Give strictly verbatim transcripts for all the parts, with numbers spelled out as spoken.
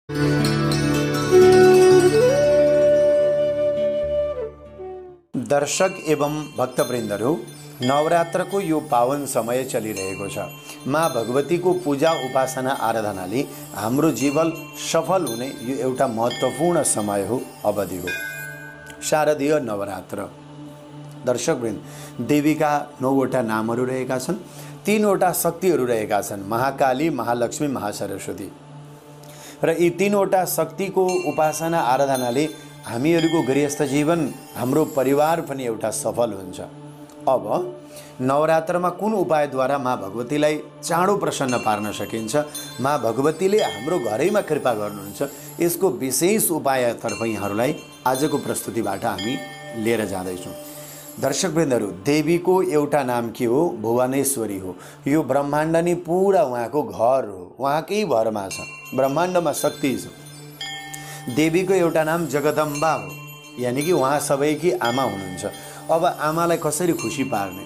दर्शक एवं भक्तवृन्दहरू, नवरात्रको यो पावन समय चलिरहेको छ। माँ भगवतीको पूजा उपासना आराधनाले हाम्रो जीवन सफल हुने यो एउटा महत्त्वपूर्ण समय हो, अवधि हो। शारदीय नवरात्र। दर्शकवृन्द, देवीका नौवटा नामहरू रहेका छन्, तीनवटा शक्तिहरू रहेका छन्, महाकाली, महालक्ष्मी, महासरस्वती। र यी तीनवटा शक्तिको उपासना आराधनाले हामीहरूको गृहस्थ जीवन, हाम्रो परिवार पनि एउटा सफल हुन्छ। अब नवरात्रमा कुन उपायद्वारा माँ भगवतीलाई चाँडो प्रसन्न पार्न सकिन्छ, माँ भगवतीले हाम्रो घरैमा कृपा गर्नुहुन्छ, यसको विशेष उपायतर्फ यहाँहरूलाई आजको प्रस्तुतिबाट हामी लिएर जाँदैछौँ। दर्शकवृन्दहरू, देवीको एउटा नाम के हो? भुवनेश्वरी हो। यो ब्रह्माण्ड नै पुरा उहाँको घर हो, उहाँकै भरमा छ, ब्रह्माण्डमा शक्ति छ। देवीको एउटा नाम जगदम्बा हो, यानी कि उहाँ सबैकी आमा हुनुहुन्छ। अब आमालाई कसरी खुसी पार्ने,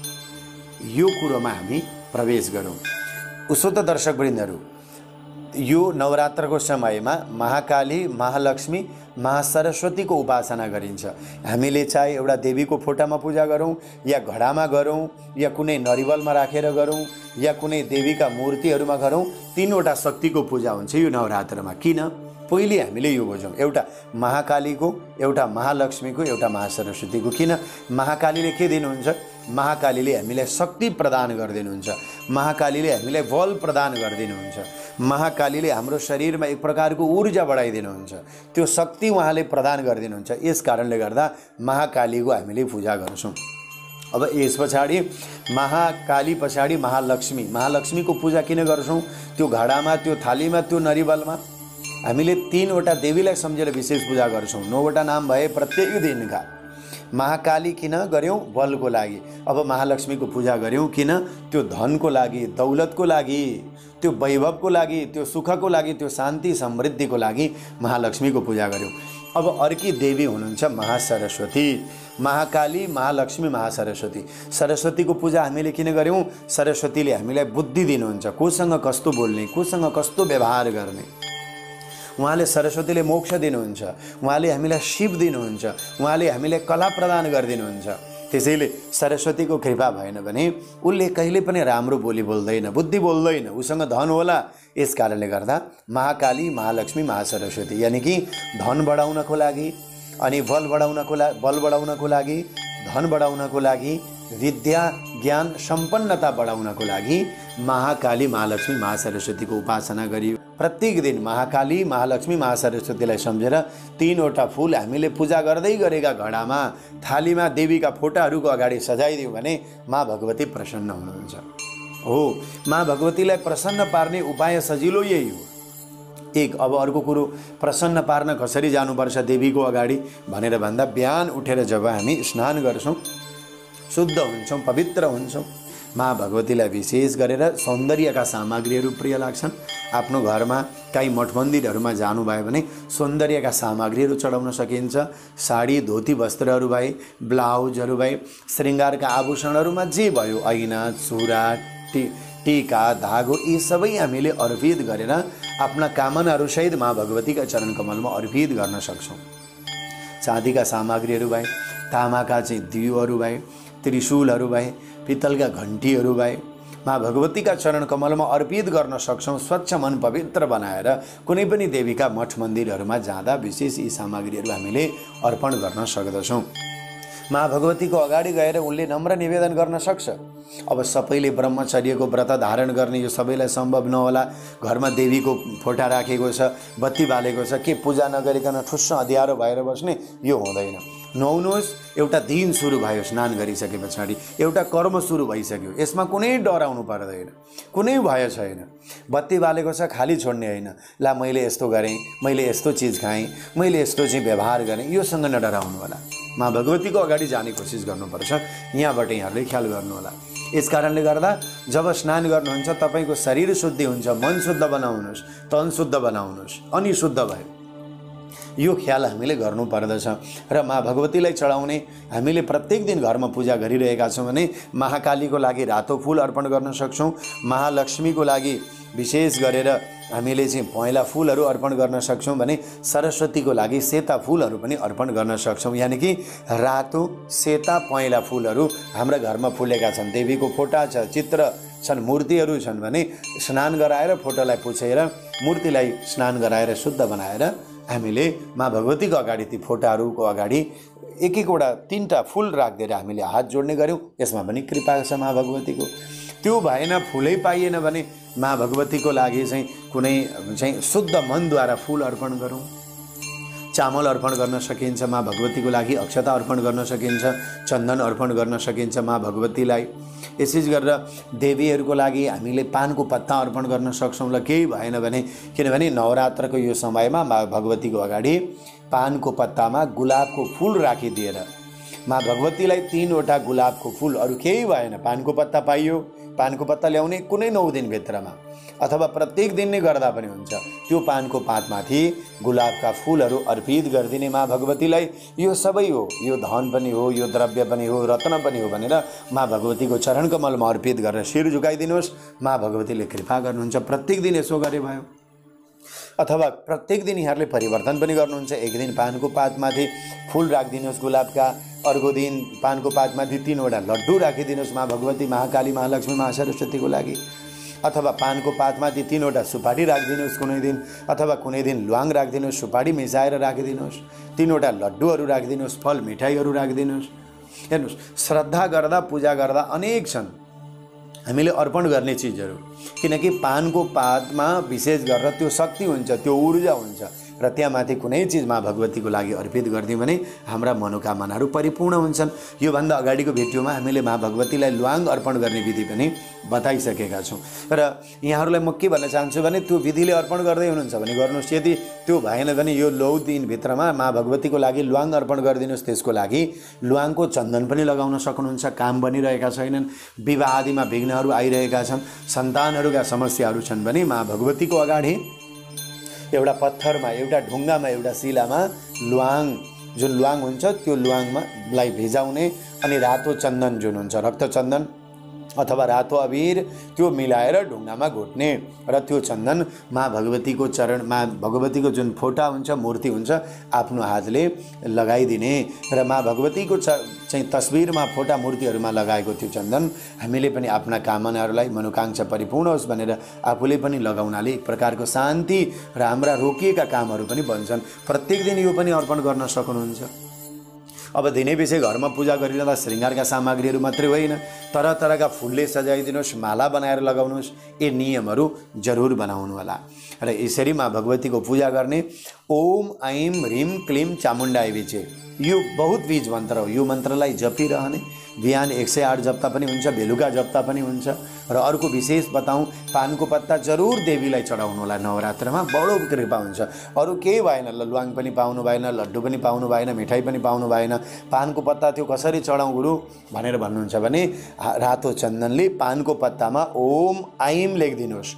यो कुरोमा हामी प्रवेश गरौँ। उसो त दर्शकवृन्दहरू, यो नवरात्रको समयमा महाकाली, महालक्ष्मी, महासरस्वतीको उपासना गरिन्छ। हामीले चाहे एउटा देवीको फोटामा पूजा गरौँ, या घडामा गरौँ, या कुनै नरिवलमा राखेर गरौँ, या कुनै देवीका मूर्तिहरूमा गरौँ, तीनवटा शक्तिको पूजा हुन्छ यो नवरात्रमा। किन? पहिले हामीले यो बुझौँ, एउटा महाकालीको, एउटा महालक्ष्मीको, एउटा महासरस्वतीको। किन? महाकालीले के दिनुहुन्छ? महाकालीले हामीलाई शक्ति प्रदान गरिदिनुहुन्छ, महाकालीले हामीलाई बल प्रदान गरिदिनुहुन्छ, महाकालीले हाम्रो शरीरमा एक प्रकारको ऊर्जा बढाइदिनुहुन्छ, त्यो शक्ति उहाँले प्रदान गरिदिनुहुन्छ। यस कारणले गर्दा महाकालीको हामीले पूजा गर्छौँ। अब यस पछाडि महाकाली पछाडि महालक्ष्मी, महालक्ष्मीको पूजा किन गर्छौँ? त्यो घडामा, त्यो थालीमा, त्यो नरिवलमा हामीले तीनवटा देवीलाई सम्झेर विशेष पूजा गर्छौँ। नौवटा नाम भए प्रत्येक दिनका। महाकाली किन गर्यौँ? बलको लागि। अब महालक्ष्मीको पूजा गर्यौँ किन? त्यो धनको लागि, दौलतको लागि, त्यो वैभवको लागि, त्यो सुखको लागि, त्यो शान्ति समृद्धिको लागि महालक्ष्मीको पूजा गर्यौँ। अब अर्की देवी हुनुहुन्छ महासरस्वती। महाकाली, महालक्ष्मी, महासरस्वती। सरस्वतीको पूजा हामीले किन गर्यौँ? सरस्वतीले हामीलाई बुद्धि दिनुहुन्छ, कोसँग कस्तो बोल्ने, कोसँग कस्तो व्यवहार गर्ने। उहाँले सरस्वतीले मोक्ष दिनुहुन्छ, उहाँले हामीलाई शिव दिनुहुन्छ, उहाँले हामीलाई कला प्रदान गरिदिनुहुन्छ। त्यसैले सरस्वतीको कृपा भएन भने उसले कहिले पनि राम्रो बोली बोल्दैन, बुद्धि बोल्दैन, उसँग धन होला। यस कारणले गर्दा महाकाली, महालक्ष्मी, महासरस्वती, यानी कि धन बढाउनको लागि, अनि बल बढाउनको लागि, बल बढाउनको लागि, धन बढाउनको लागि, विद्या ज्ञान सम्पन्नता बढाउनको लागि महाकाली, महालक्ष्मी, महासरस्वतीको उपासना गरियो। प्रत्येक दिन महाकाली, महालक्ष्मी, महासरस्वतीलाई सम्झेर तीनवटा फूल हामीले पूजा गर्दै गरेका घडामा, थालीमा देवीका फोटाहरूको अगाडि सजाइदियौँ भने माँ भगवती प्रसन्न हुनुहुन्छ। हो, माँ भगवतीलाई प्रसन्न पार्ने उपाय सजिलो यही हो। एक, अब अर्को कुरो, प्रसन्न पार्न कसरी जानुपर्छ देवीको अगाडि भनेर भन्दा, बिहान उठेर जब हामी स्नान गर्छौँ, शुद्ध हुन्छौँ, पवित्र हुन्छौँ, माँ भगवतीलाई विशेष गरेर सौन्दर्यका सामग्रीहरू प्रिय लाग्छन्। आफ्नो घरमा काहीँ मठ मन्दिरहरूमा जानुभयो भने सौन्दर्यका सामग्रीहरू चढाउन सकिन्छ। साडी, धोती, वस्त्रहरू भए, ब्लाउजहरू भए, श्रृङ्गारका आभूषणहरूमा जे भयो, ऐना, चुरा, टी टीका, धागो, यी सबै हामीले अर्पित गरेर आफ्ना कामनाहरूसहित माँ भगवतीका चरण कमलमा अर्पित गर्न सक्छौँ। चाँदीका सामग्रीहरू भए, तामाका चाहिँ दियोहरू भए, त्रिशूलहरू भए, पित्तलका घन्टीहरू भए, माँ भगवतीका चरण कमलमा अर्पित गर्न सक्छौँ। स्वच्छ मन पवित्र बनाएर कुनै पनि देवीका मठ मन्दिरहरूमा जाँदा विशेष यी सामग्रीहरू हामीले अर्पण गर्न सक्दछौँ। माँ भगवतीको अगाडि गएर उनले नम्र निवेदन गर्न सक्छ। अब सबैले ब्रह्मचर्यको व्रत धारण गर्ने यो सबैलाई सम्भव नहोला। घरमा देवीको फोटा राखेको छ, बत्ती बालेको छ, के पूजा नगरिकन ठुस्स अँध्यारो भएर बस्ने? यो हुँदैन। नुहाउनुहोस्, एउटा दिन सुरु भयो, स्नान गरिसके पछाडि एउटा कर्म सुरु भइसक्यो, यसमा कुनै डराउनु पर्दैन, कुनै भय छैन। बत्ती बालेको छ, खाली छोड्ने होइन, ला मैले यस्तो गरेँ, मैले यस्तो चिज खाएँ, मैले यस्तो चाहिँ व्यवहार गरेँ, योसँग नडराउनु होला। माँ भगवतीको अगाडि जाने कोसिस गर्नुपर्छ। यहाँबाट यहाँहरूले ख्याल गर्नुहोला। यस कारणले गर्दा जब स्नान गर्नुहुन्छ तपाईँको शरीर शुद्धि हुन्छ, मन शुद्ध बनाउनुहोस्, तन शुद्ध बनाउनुहोस्, अनि शुद्ध भयो, यो ख्याल हामीले गर्नु पर्दछ। र माँ भगवतीलाई चढाउने हामीले प्रत्येक दिन घरमा पूजा गरिरहेका छौँ भने महाकालीको लागि रातो फूल अर्पण गर्न सक्छौँ, महालक्ष्मीको लागि विशेष गरेर हामीले चाहिँ पहेँला फुलहरू अर्पण गर्न सक्छौँ भने सरस्वतीको लागि सेता फुलहरू पनि अर्पण गर्न सक्छौँ। यानि कि रातो सेता पहेँला फुलहरू हाम्रा घरमा फुलेका छन्, देवीको फोटा छ, चित्र छन्, मूर्तिहरू छन् भने स्नान गराएर फोटोलाई पुछेर मूर्तिलाई स्नान गराएर शुद्ध बनाएर हामीले माँ भगवतीको अगाडि ती फोटाहरूको अगाडि एक एकवटा तीनटा फुल राखिदिएर हामीले हात जोड्ने गऱ्यौँ। यसमा पनि कृपा छ माँ भगवतीको। त्यो भएन, फुलै पाइएन भने माँ भगवतीको लागि चाहिँ कुनै चाहिँ शुद्ध मनद्वारा फुल अर्पण गरौँ, चामल अर्पण गर्न सकिन्छ माँ भगवतीको लागि, अक्षता अर्पण गर्न सकिन्छ, चन्दन अर्पण गर्न सकिन्छ माँ भगवतीलाई। यसरी गरेर देवीहरूको लागि हामीले पानको पत्ता अर्पण गर्न सक्छौँ। ल केही भएन भने, किनभने नवरात्रको यो समयमा माँ भगवतीको अगाडि पानको पत्तामा गुलाबको फुल राखिदिएर माँ भगवतीलाई तीनवटा गुलाबको फुल, अरू केही भएन, पानको पत्ता पाइयो, पानको पत्ता ल्याउने कुनै नौ दिनभित्रमा अथवा प्रत्येक दिन नै गर्दा पनि हुन्छ। त्यो पानको पातमाथि गुलाबका फुलहरू अर्पित गरिदिने माँ भगवतीलाई। यो सबै हो, यो धन पनि हो, यो द्रव्य पनि हो, रत्न पनि हो भनेर माँ भगवतीको चरण कमलमा अर्पित गरेर शिर झुकाइदिनुहोस्। माँ भगवतीले कृपा गर्नुहुन्छ। प्रत्येक दिन यसो गरे भयो, अथवा प्रत्येक दिन यहाँहरूले परिवर्तन पनि गर्नुहुन्छ। एक दिन पानको पातमाथि फुल राखिदिनुहोस् गुलाबका, अर्को दिन पानको पातमाथि तीनवटा लड्डु राखिदिनुहोस् माँ भगवती, महाकाली, महालक्ष्मी, महासरस्वतीको लागि। अथवा पानको पातमाथि तीनवटा सुपारी राखिदिनुहोस् कुनै दिन, अथवा कुनै दिन ल्वाङ राखिदिनुहोस्, सुपारी मिसाएर राखिदिनुहोस्, तीनवटा लड्डुहरू राखिदिनुहोस्, फल मिठाईहरू राखिदिनुहोस्। हेर्नुहोस्, श्रद्धा गर्दा पूजा गर्दा अनेक छन् हामीले अर्पण गर्ने चिजहरू, किनकि पानको पातमा विशेष गरेर त्यो शक्ति हुन्छ, त्यो ऊर्जा हुन्छ र त्यहाँमाथि कुनै चिज माँ भगवतीको लागि अर्पित गरिदियो भने हाम्रा मनोकामनाहरू परिपूर्ण हुन्छन्। योभन्दा अगाडिको भिडियोमा हामीले माँ भगवतीलाई ल्वाङ अर्पण गर्ने विधि पनि बताइसकेका छौँ। र यहाँहरूलाई म के भन्न चाहन्छु भने त्यो विधिले अर्पण गर्दै हुनुहुन्छ भने गर्नुहोस्। यदि त्यो भएन भने यो नौ दिनभित्रमा माँ भगवतीको लागि ल्वाङ अर्पण गरिदिनुहोस्। त्यसको लागि ल्वाङको चन्दन पनि लगाउन सक्नुहुन्छ। काम बनिरहेका छैनन्, विवाह आदिमा विघ्नहरू आइरहेका छन्, सन्तानहरूका समस्याहरू छन् भने माँ भगवतीको अगाडि एउटा पत्थरमा, एउटा ढुङ्गामा, एउटा शिलामा ल्वाङ, जुन ल्वाङ हुन्छ त्यो ल्वाङमा लाई भिजाउने अनि रातो चन्दन जुन हुन्छ, रक्त चन्दन अथवा रातो अबिर, त्यो मिलाएर ढुङ्गामा घोट्ने र त्यो चन्दन माँ भगवतीको चरण, माँ भगवतीको जुन फोटा हुन्छ, मूर्ति हुन्छ, आफ्नो हातले लगाइदिने र माँ भगवतीको च चाहिँ तस्बिरमा, फोटा मूर्तिहरूमा लगाएको त्यो चन्दन हामीले पनि आफ्ना कामनाहरूलाई, मनोकांक्षा परिपूर्ण होस् भनेर आफूले पनि लगाउनाले एक प्रकारको शान्ति र हाम्रा रोकिएका कामहरू पनि बन्छन्। प्रत्येक दिन यो पनि अर्पण गर्न सक्नुहुन्छ। अब दिनै पछि घरमा पूजा गरिरहँदा श्रृङ्गारका सामग्रीहरू मात्रै होइन, तरह तरहका फुलले सजाइदिनुहोस्, माला बनाएर लगाउनुहोस्। यी नियमहरू जरुर बनाउनु होला। र यसरी माँ भगवतीको पूजा गर्ने ओम ऐं ह्रीं क्लीं चामुण्डाय विचे, यो बहुत बीज मन्त्र हो। यो मन्त्रलाई जपिरहने, बिहान एक सय आठ जप्ता पनि हुन्छ, बेलुका जप्ता पनि हुन्छ। र अर्को विशेष बताऊँ, पानको पत्ता जरुर देवीलाई चढाउनु होला। नवरात्रमा बडो कृपा हुन्छ। अरू केही भएन, ल्वाङ पनि पाउनु भएन, लड्डु पनि पाउनु भएन, मिठाई पनि पाउनु भएन, पानको पत्ता त्यो कसरी चढाउँ गुरु भनेर भन्नुहुन्छ भने रातो चन्दनले पानको पत्तामा ओम ऐं लेखिदिनुहोस्।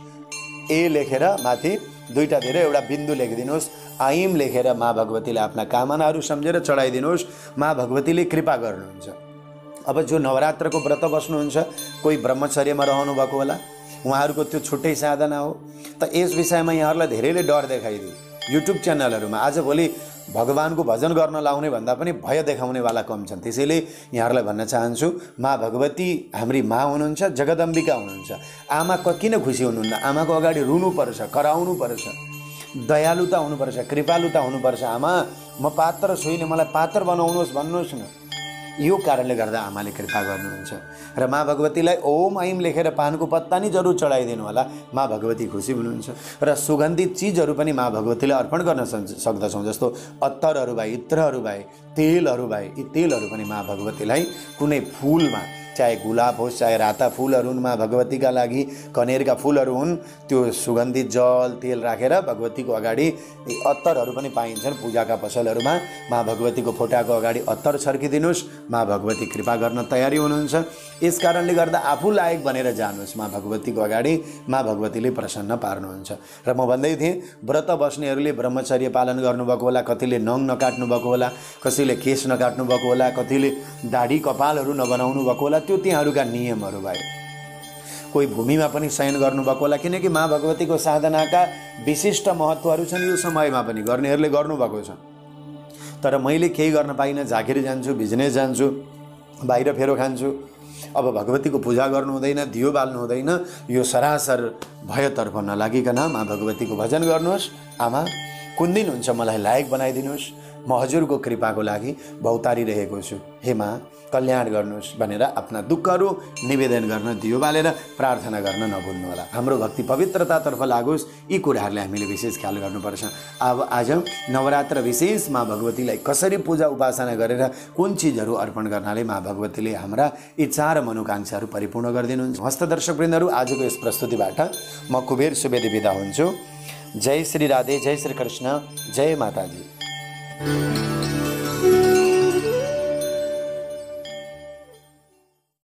ए लेखेर माथि दुईटा धेरै एउटा बिन्दु लेखिदिनुहोस्, ऐं लेखेर माँ भगवतीले आफ्ना कामनाहरू सम्झेर चढाइदिनुहोस्। माँ भगवतीले कृपा गर्नुहुन्छ। अब जो नवरात्रको व्रत बस्नुहुन्छ, कोही ब्रह्मचर्यमा रहनुभएको होला, उहाँहरूको त्यो छुट्टै साधना हो। त यस विषयमा यहाँहरूलाई धेरैले डर देखाइदियो युट्युब च्यानलहरूमा। आजभोलि भगवानको भजन गर्न लाउने भन्दा पनि भय देखाउनेवाला कम छन्। त्यसैले यहाँहरूलाई भन्न चाहन्छु, माँ भगवती हाम्री माँ हुनुहुन्छ, जगदम्बिका हुनुहुन्छ। आमा किन खुसी हुनुहुन्न? आमाको अगाडि रुनुपर्छ, कराउनुपर्छ, दयालुता हुनुपर्छ, कृपालुता हुनुपर्छ। आमा म पात्र छुइनँ, मलाई पात्र बनाउनुहोस् भन्नुहोस् न। यो कारणले गर्दा आमाले कृपा गर्नुहुन्छ। र माँ भगवतीलाई ओम ऐं लेखेर पानको पत्ता नि जरुर चढाइदिनु होला। माँ भगवती खुसी हुनुहुन्छ। र सुगन्धित चिजहरू पनि माँ भगवतीलाई अर्पण गर्न सक्दछौँ, जस्तो अत्तरहरू भए, इत्रहरू भए, तेलहरू भए। यी तेलहरू पनि माँ भगवतीलाई कुनै फुलमा, चाहे गुलाब होस्, चाहे राता फुलहरू हुन्, माँ भगवतीका लागि कनेरका फुलहरू हुन्, त्यो सुगन्धित जल तेल राखेर भगवतीको अगाडि अत्तरहरू पनि पाइन्छन् पूजाका पसलहरूमा। माँ भगवतीको फोटाको अगाडि अत्तर छर्किदिनुहोस्। माँ भगवती कृपा गर्न तयारी हुनुहुन्छ। यस कारणले गर्दा आफू लायक बनेर जानुहोस् माँ भगवतीको अगाडि। माँ भगवतीले प्रसन्न पार्नुहुन्छ। र म भन्दै थिएँ, व्रत बस्नेहरूले ब्रह्मचर्य पालन गर्नुभएको होला, कतिले नङ नकाट्नु भएको होला, कसैले केश नकाट्नु भएको होला, कतिले दाढी कपालहरू नबनाउनु भएको होला। त्यो तिनीहरूका नियमहरू भए। कोही भूमिमा पनि शयन गर्नुभएको होला, किनकि माँ भगवतीको साधनाका विशिष्ट महत्त्वहरू छन् यो समयमा पनि गर्नेहरूले गर्नुभएको छ। तर मैले केही गर्न पाइनँ, झाँखेरी जान्छु, बिजनेस जान्छु, बाहिर फेरो खान्छु, अब भगवतीको पूजा गर्नु हुँदैन, दियो बाल्नु हुँदैन, यो सरासर भयतर्फ नलागिकन माँ भगवतीको भजन गर्नुहोस्। आमा कुन दिन हुन्छ मलाई लायक बनाइदिनुहोस्, म हजुरको कृपाको लागि भौतारिरहेको छु, हे माँ कल्याण गर्नुहोस् भनेर आफ्ना दुःखहरू निवेदन गर्न, दियो बालेर प्रार्थना गर्न नभुल्नुहोला। हाम्रो भक्ति पवित्रतातर्फ लागोस्, यी कुराहरूले हामीले विशेष ख्याल गर्नुपर्छ। अब आज नवरात्र विशेष माँ भगवतीलाई कसरी पूजा उपासना गरेर कुन चिजहरू अर्पण गर्नाले माँ भगवतीले हाम्रा इच्छा र मनोकांक्षाहरू परिपूर्ण गरिदिनुहुन्छ। हस्त दर्शकवृन्दहरू, आजको यस प्रस्तुतिबाट म कुबेर सुवेदी बिदा हुन्छु। जय श्री राधे, जय श्री कृष्ण, जय माताजी।